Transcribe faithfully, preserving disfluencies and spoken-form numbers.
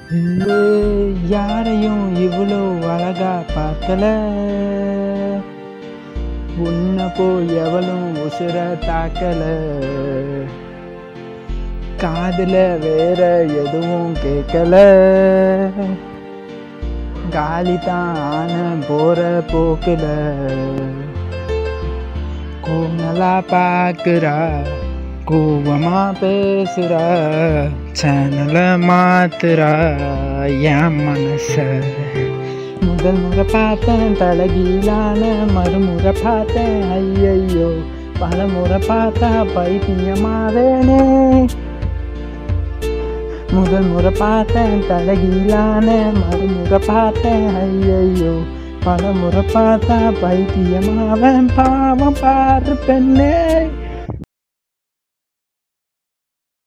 இல்லே யாரையும் இவ்வளோ அழகா பார்க்கல, உன்னை போய் எவளும் உசுர தாக்கல, காதுல வேற எதுவும் கேட்கல, காலி தான் ஆன போற போக்குல, கோணலா பார்க்குறா கோவமா பேசுறா, சேனல மாத்துறா என் மனச. முதல் முறை பார்த்தேன் தலகீழான, மறுமுறை பார்த்தேன் ஐயையோ, பல முறை பார்த்தா பைத்தியமாவேனே. முதல் முறை பார்த்தேன் தலகீழான, மறுமுறை பார்த்தேன் ஐயையோ, பல முறை பார்த்தா பைத்தியமாவேன். பாவம் பாரு பெண்ணே.